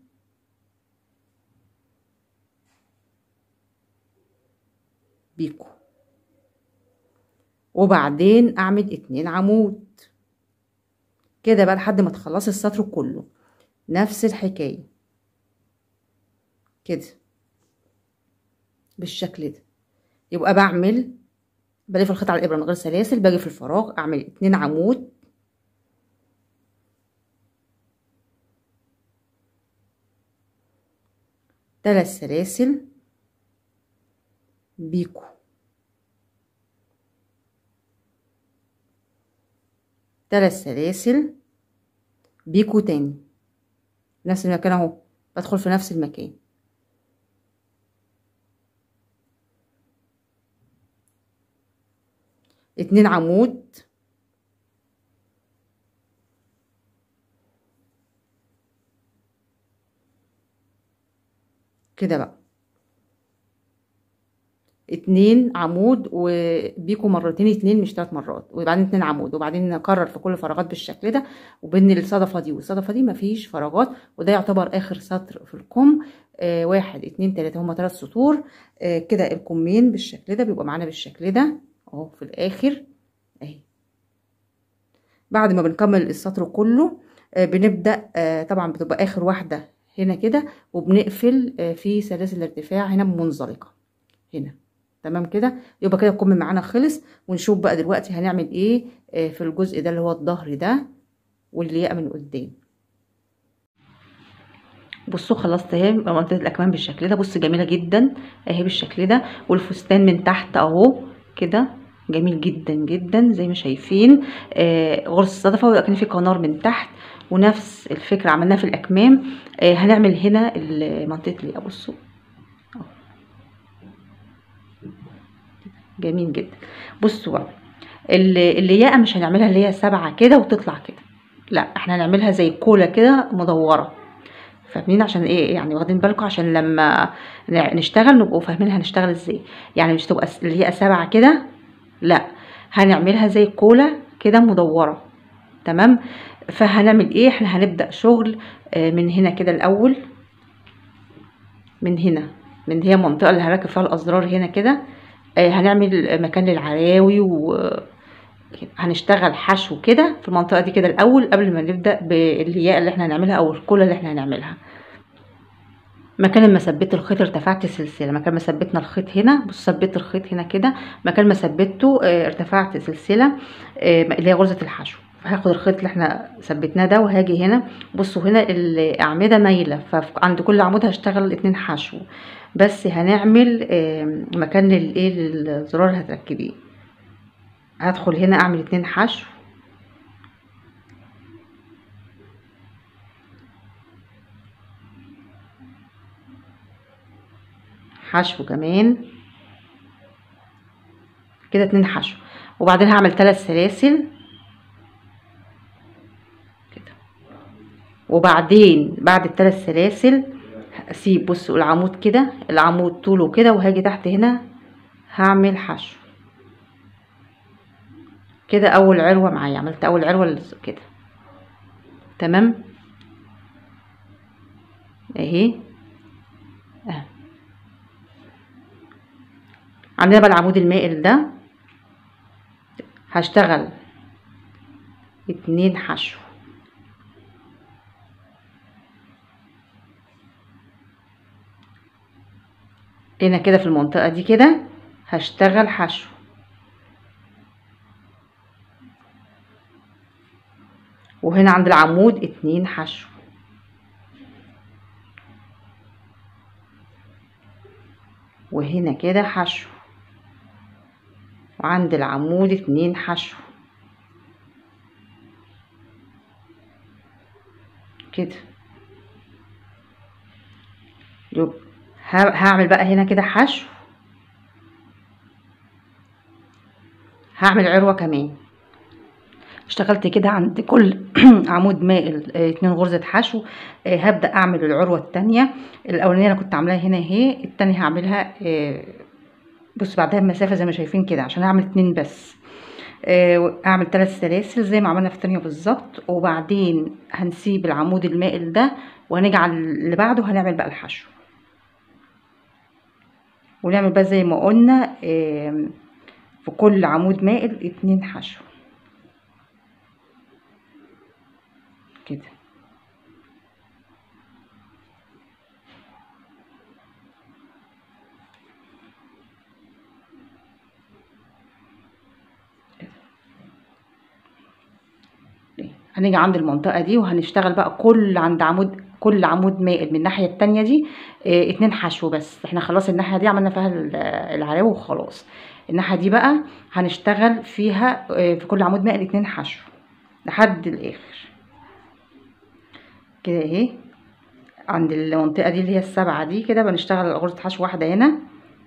بيكو، وبعدين اعمل 2 عمود كده بقى لحد ما تخلصي السطر كله. نفس الحكايه كده بالشكل ده. يبقى بلف الخيط على الابره من غير سلاسل، باجي في الفراغ اعمل 2 عمود، ثلاث سلاسل بيكو، ثلاث سلاسل بيكو تاني نفس المكان اهو، بدخل في نفس المكان. اتنين عمود كده بقى، 2 عمود وبيكو مرتين 2 مش 3 مرات، وبعدين 2 عمود، وبعدين نكرر في كل فراغات بالشكل ده. وبين الصدفه دي والصدفه دي مفيش فراغات، وده يعتبر اخر سطر في الكم. 1 2 3 هما 3 سطور. كده الكمين بالشكل ده بيبقى معانا بالشكل ده اهو في الاخر اهي. بعد ما بنكمل السطر كله بنبدا طبعا بتبقى اخر واحده هنا كده، وبنقفل في سلاسل الارتفاع هنا منزلقه هنا. تمام كده، يبقى كده الكم معانا خلص. ونشوف بقى دلوقتي هنعمل ايه في الجزء ده اللي هو الظهر ده واللياقه من قدام. بصوا خلصت اهي منطقه الاكمام بالشكل ده. بص جميله جدا اهي بالشكل ده، والفستان من تحت اهو كده جميل جدا جدا زي ما شايفين. غرز الصدفه ولكن في قنار من تحت، ونفس الفكره عملناها في الاكمام. هنعمل هنا منطقه الياقه. بصوا جميل جدا. بصوا بقى الياقه مش هنعملها اللي هي 7 كده وتطلع كده، لا احنا هنعملها زي كولا كده مدوره. فاهمين عشان ايه؟ يعني واخدين بالكم عشان لما نشتغل نبقوا فاهمين هنشتغل ازاي. يعني مش تبقى اللي هي 7 كده، لا هنعملها زي كولا كده مدوره. تمام. فهنعمل ايه؟ احنا هنبدا شغل من هنا كده الاول، من هنا، من هي المنطقه اللي هركب فيها الازرار هنا كده. هنعمل مكان للعراوي، وهنشتغل حشو كده في المنطقه دي كده الاول قبل ما نبدا بالياقه اللي احنا هنعملها او الكولا اللي احنا هنعملها. مكان ما ثبت الخيط ارتفعت سلسله. مكان ما ثبتنا الخيط هنا، بص ثبت الخيط هنا كده، مكان ما ثبته ارتفعت سلسله اللي هي غرزه الحشو. هاخد الخيط اللي احنا ثبتناه ده وهاجي هنا. بصوا هنا الاعمده مايله، فعند كل عمود هشتغل 2 حشو بس. هنعمل مكان للايه للزرار اللي هتركبيه. هدخل هنا اعمل 2 حشو، حشو كمان كده 2 حشو، وبعدين هعمل 3 سلاسل كده. وبعدين بعد ال3 سلاسل اسيب، بصوا العمود كده، العمود طوله كده، وهاجي تحت هنا هعمل حشو كده. اول عروه معايا، عملت اول عروه كده. تمام اهي. عندنا بقى العمود المائل ده هشتغل 2 حشو. هنا كده في المنطقه دي كده هشتغل حشو، وهنا عند العمود 2 حشو، وهنا كده حشو، وعند العمود 2 حشو كده. هعمل بقى هنا كده حشو، هعمل عروة كمان. اشتغلت كده عند كل عمود مائل 2 غرزة حشو. هبدأ اعمل العروة التانية. الاولانية انا كنت عاملاها هنا اهي، التانية هعملها بص بعدها بمسافة زي ما شايفين كده عشان اعمل 2 بس. اعمل 3 سلاسل زي ما عملنا في التانية بالظبط، وبعدين هنسيب العمود المائل ده وهنجعل اللي بعده هنعمل بقى الحشو، ونعمل بقى زي ما قلنا في كل عمود مائل 2 حشو كده. هنيجي عند المنطقة دي وهنشتغل بقى كل عمود مائل من الناحية التانية دي 2 حشو بس. احنا خلاص الناحية دي عملنا فيها العراوي وخلاص. الناحية دي بقى هنشتغل فيها في كل عمود مائل 2 حشو لحد الاخر كده اهي. عند المنطقة دي اللي هي ال7 دي كده بنشتغل غرزة حشو واحدة هنا،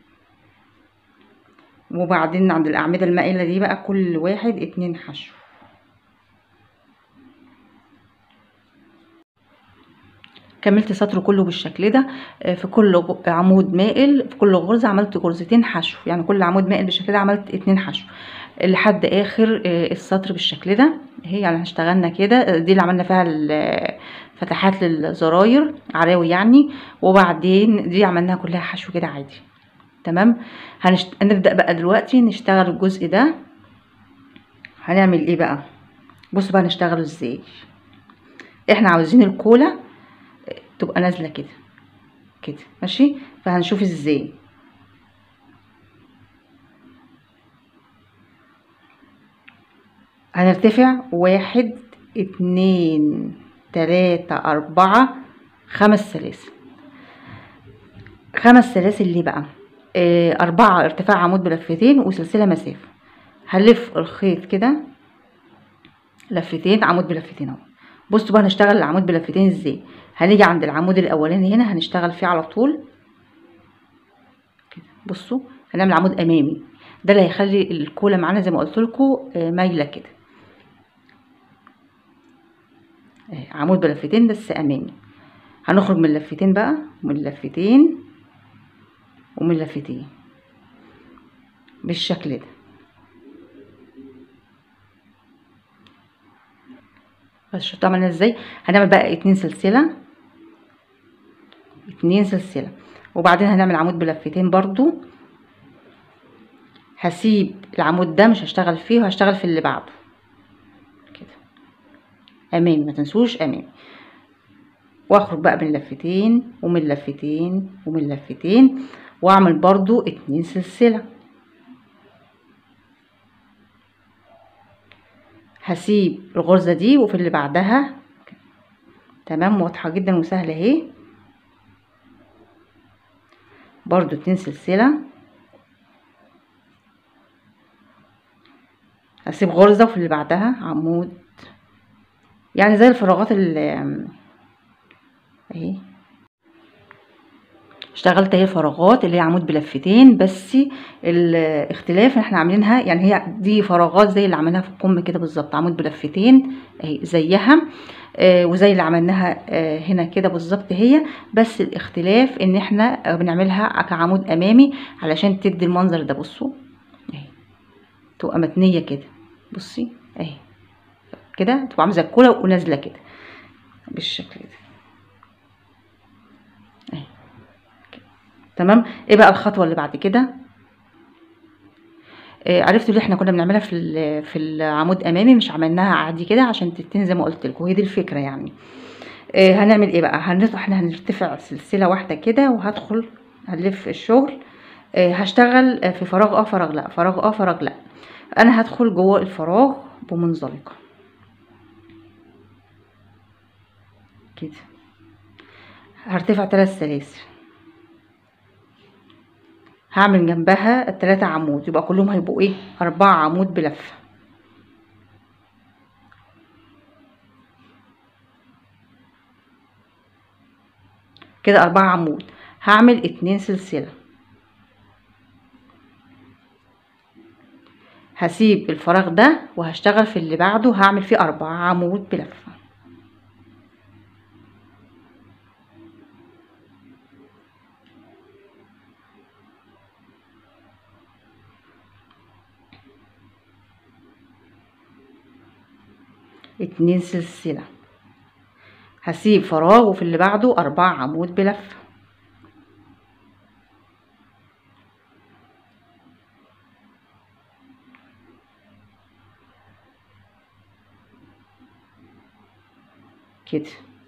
وبعدين عند الأعمدة المائلة دي بقى كل واحد 2 حشو. كملت السطر كله بالشكل ده. في كل عمود مائل في كل غرزة عملت غرزتين حشو، يعني كل عمود مائل بالشكل ده عملت 2 حشو لحد اخر السطر بالشكل ده اهي. يعني اشتغلنا كده، دي اللي عملنا فيها فتحات للزراير عراوي يعني، وبعدين دي عملناها كلها حشو كده عادي. تمام. هنبدأ بقى دلوقتي نشتغل الجزء ده. هنعمل ايه بقى؟ بصوا بقى نشتغله ازاي. احنا عاوزين الكولا تبقى نازله كده كده ماشي، فهنشوف ازاي. هنرتفع 1 2 3 4 5 سلاسل. 5 سلاسل ليه بقى؟ 4 ارتفاع عمود بلفتين وسلسله مسافه. هنلف الخيط كده لفتين عمود بلفتين اهو. بصوا بقى هنشتغل العمود بلفتين ازاي. هنيجي عند العمود الاولاني هنا هنشتغل فيه على طول كده. بصوا هنعمل عمود امامي، ده اللي هيخلي الكوله معانا زي ما قلت لكم مايله كده. عمود بلفتين بس امامي. هنخرج من لفتين بقى، من لفتين ومن لفتين بالشكل ده. بس شفتوا عملنا ازاي. هنعمل بقى 2 سلسله، 2 سلسله، وبعدين هنعمل عمود بلفتين برضو. هسيب العمود ده مش هشتغل فيه وهشتغل في اللي بعده كده امامي، ما تنسوش امامي. واخرج بقى من لفتين ومن لفتين ومن لفتين، واعمل برضو 2 سلسله. هسيب الغرزه دي وفي اللي بعدها. تمام، واضحه جدا وسهله اهي. برضو 2 سلسله، هسيب غرزه وفي اللي بعدها عمود، يعني زي الفراغات اللي اهي. اشتغلت اهي فراغات اللي هي عمود بلفتين، بس الاختلاف احنا عاملينها يعني هي دي فراغات زي اللي عملناها في الكم كده بالظبط، عمود بلفتين اهي زيها وزي اللي عملناها هنا كده بالظبط هي. بس الاختلاف ان احنا بنعملها كعمود امامي علشان تدي المنظر ده. بصوا اهي تبقى متنيه كده. بصي اهي كده تبقى عامله زي الكوره ونازله كده بالشكل ده اهي. تمام. ايه بقى الخطوه اللي بعد كده؟ عرفتوا اللي احنا كنا بنعملها في العمود امامي، مش عملناها عادي كده عشان تتني زي ما قلت لكم، هي دي الفكره يعني. هنعمل ايه بقى؟ احنا هنرتفع سلسله واحده كده وهدخل هنلف الشغل. هشتغل في فراغ فراغ لا، فراغ فراغ لا. انا هدخل جوه الفراغ بمنزلقه كده. هرتفع 3 سلاسل، هعمل جنبها ال3 عمود، يبقى كلهم هيبقوا ايه 4 عمود بلفه كده. 4 عمود. هعمل 2 سلسله، هسيب الفراغ ده وهشتغل في اللي بعده، هعمل فيه 4 عمود بلفه. اتنين سلسلة، هسيب فراغ وفي اللي بعده 4 عمود بلفه كده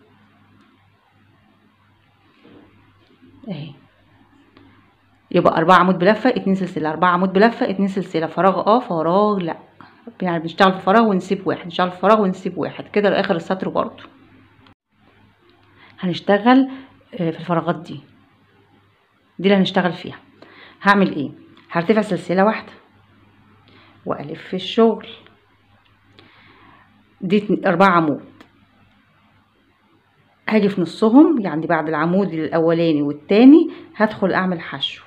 اهي. يبقى 4 عمود بلفه 2 سلسله، 4 عمود بلفه 2 سلسله، فراغ فراغ لا، يعني بنشتغل في فراغ ونسيب واحد، نشتغل في فراغ ونسيب واحد كده لاخر السطر. برضو هنشتغل في الفراغات دي اللي هنشتغل فيها. هعمل ايه؟ هرتفع سلسله واحده والف الشغل دي 4 عمود، هاجي في نصهم يعني بعد العمود الاولاني والتاني هدخل اعمل حشو،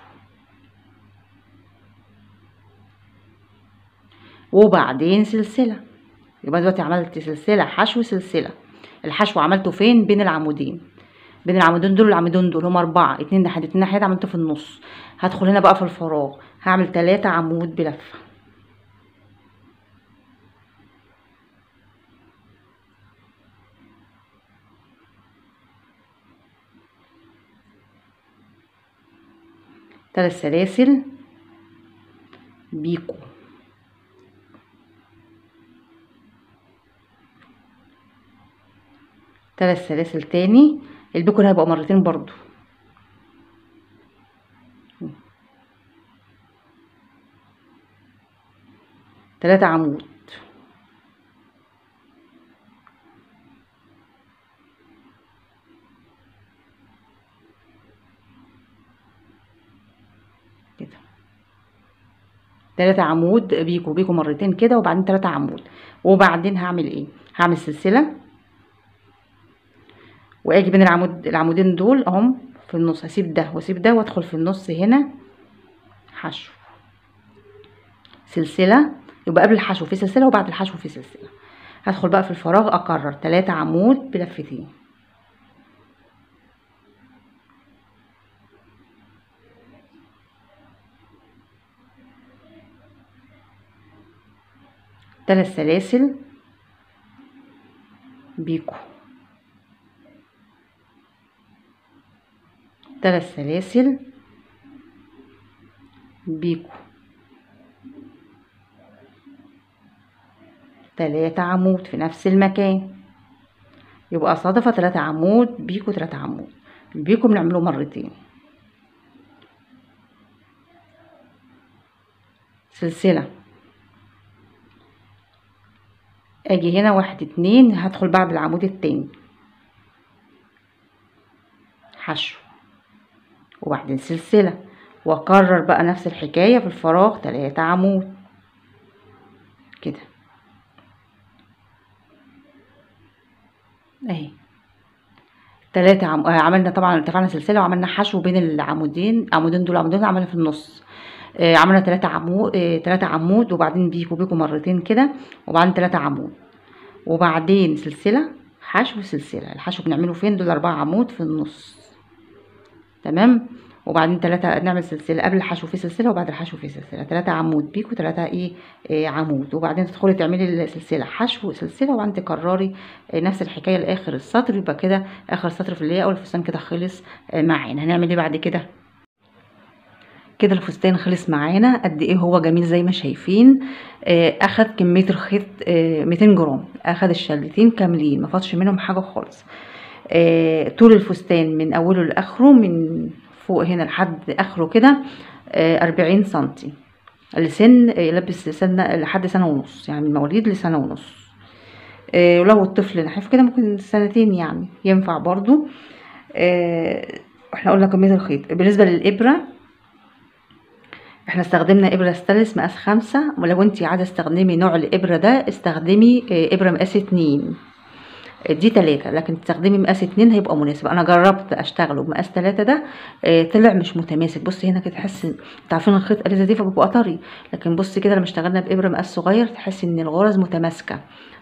وبعدين سلسله. يبقى دلوقتي عملت سلسله حشو سلسله. الحشو عملته فين؟ بين العمودين، بين العمودين دول والعمودين دول هما 4، 2 ناحيه 2 ناحيه، عملته في النص. هدخل هنا بقى في الفراغ هعمل 3 عمود بلفه. ثلاث سلاسل بيكو، ثلاث سلاسل تاني. البيكو هيبقى مرتين برضو، 3 عمود. 3 عمود بيكو بيكو مرتين كده، وبعدين 3 عمود. وبعدين هعمل ايه؟ هعمل سلسله، واجي بين العمودين دول اهم في النص، هسيب ده واسيب ده وادخل في النص هنا حشو سلسله، يبقى قبل الحشو في سلسله وبعد الحشو في سلسله. هدخل بقى في الفراغ اكرر 3 عمود بلفتين، ثلاث سلاسل بيكو، 3 سلاسل بيكو، 3 عمود في نفس المكان، يبقى صادفة 3 عمود بيكو 3 عمود. البيكو بنعمله مرتين، سلسلة، اجي هنا 1 2 هدخل بعد العمود التاني حشو، وبعدين سلسلة، واكرر بقى نفس الحكاية في الفراغ 3 عمود كده اهي. 3 عملنا طبعا، اتفقنا سلسلة وعملنا حشو بين العمودين، دول عمودين عملنا في النص. عملنا 3 عمود 3 عمود، وبعدين بيكو بيكو مرتين كده، وبعدين 3 عمود، وبعدين سلسلة حشو سلسلة. الحشو بنعمله فين؟ دول 4 عمود في النص، تمام. وبعدين 3 نعمل سلسلة قبل الحشو في سلسلة وبعد الحشو في سلسلة، 3 عمود بيكو 3 عمود، وبعدين تدخلي تعملي السلسلة حشو سلسلة، وبعدين تكرري نفس الحكاية لاخر السطر. يبقى كده اخر سطر في اللي هي اول الفستان كده خلص معانا. هنعمل ايه بعد كده؟ كده الفستان خلص معانا. قد ايه هو جميل زي ما شايفين. اخد كمية الخيط 200 جرام، اخد الشلتين كاملين ما فاضش منهم حاجة خالص. طول الفستان من اوله لاخره، من فوق هنا لحد اخره كده 40 سنتي، لسن يلبس سنة لحد 1.5 سنة، يعني من مواليد ل1.5 سنة. ولو الطفل نحيف كده ممكن 2 يعني ينفع برضو. احنا قلنا كمية الخيط. بالنسبة للإبرة، احنا استخدمنا إبرة ستانلس مقاس 5، ولو انتي عايزة تستخدمي نوع الإبرة ده استخدمي إبرة مقاس 2، دي 3، لكن تستخدمي مقاس 2 هيبقى مناسب. انا جربت اشتغله بمقاس 3 ده طلع مش متماسك. بصي هنا كده تحسي، انتوا عارفين الخيط اريزه دي فبيبقى طري، لكن بصي كده لما اشتغلنا بابره مقاس صغير تحسي ان الغرز متماسكه.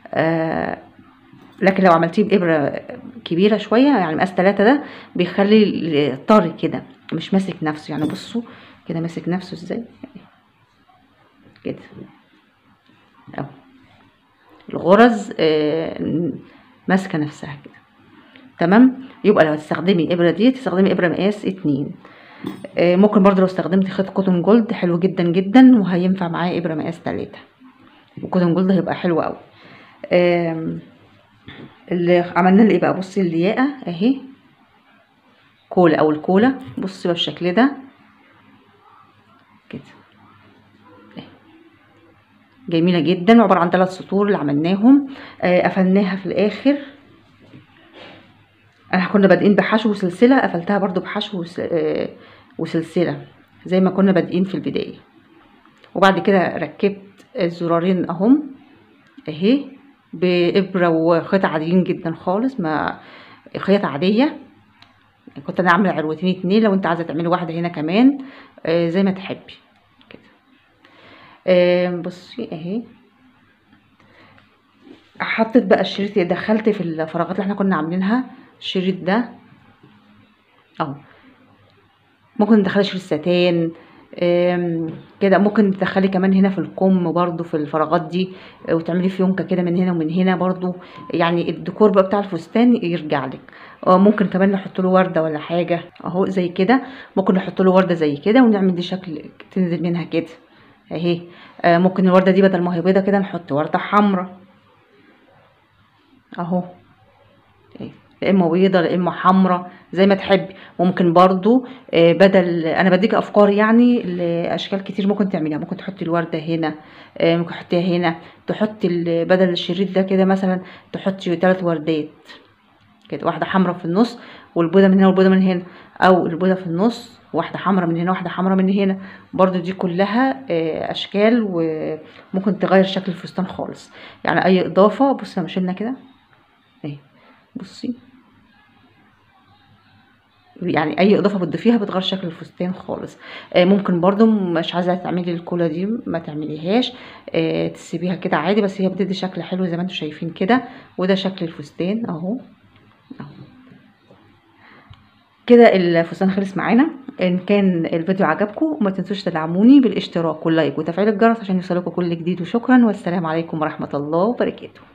لكن لو عملتيه بابره كبيره شويه يعني مقاس 3 ده بيخلي طري كده مش ماسك نفسه. يعني بصوا كده ماسك نفسه ازاي كده اهو، الغرز ماسكه نفسها كده، تمام. يبقى لو هتستخدمي ابره دي تستخدمي ابره مقاس 2. ممكن برضو لو استخدمتي خيط كوتون جولد حلو جدا جدا، وهينفع معاه ابره مقاس 3. الكوتون جولد هيبقى حلو قوي. اللي عملنا له ايه بقى؟ بصي الياقه اهي، كولا او الكولا، بصي بالشكل ده كده جميله جدا، وعباره عن 3 سطور اللي عملناهم. قفلناها في الاخر. احنا كنا بادئين بحشو وسلسله، قفلتها برضو بحشو وسلسله زي ما كنا بادئين في البدايه. وبعد كده ركبت الزرارين اهم اهي بابره وخيط عاديين جدا خالص، ما خيط عاديه. كنت انا عامله عروتين 2، لو انت عايزه تعملي واحده هنا كمان زي ما تحبي كده. بصي اهي حطيت بقى الشريط، دخلت في الفراغات اللي احنا كنا عاملينها الشريط ده اهو. ممكن تدخلي شريط ستان كده، ممكن تدخلي كمان هنا في الكم برضو في الفراغات دي، وتعملي فيونكه كده من هنا ومن هنا برضو، يعني الديكور بقى بتاع الفستان يرجع لك. ممكن كمان نحط له ورده ولا حاجه اهو زي كده، ممكن نحط له ورده زي كده ونعمل دي شكل تنزل منها كده اهي. ممكن الورده دي بدل ما هي بيضه كده نحط ورده حمراء اهو، يا اما بيضه يا اما حمراء زي ما تحبي. ممكن برضو بدل، انا بديك افكار يعني لاشكال كتير ممكن تعمليها. ممكن تحطي الورده هنا، ممكن تحطيها هنا، تحطي بدل الشريط ده كده مثلا تحطي 3 وردات كده، واحده حمراء في النص والبيضه من هنا والبيضه من هنا، او البيضه في النص واحده حمرا من هنا، واحده حمرا من هنا، برضو دي كلها اشكال وممكن تغير شكل الفستان خالص. يعني اي اضافه، بصي لما شلنا كده اهي، بصي يعني اي اضافه بتضيفيها بتغير شكل الفستان خالص. ممكن برضو مش عايزه تعملي الكولا دي ما تعمليهاش، تسيبيها كده عادي، بس هي بتدي شكل حلو زي ما انتم شايفين كده. وده شكل الفستان اهو. كده الفستان خلص معانا. ان كان الفيديو عجبكم ما تنسوش تدعموني بالاشتراك واللايك وتفعيل الجرس عشان يوصلكم كل جديد، وشكرا والسلام عليكم ورحمه الله وبركاته.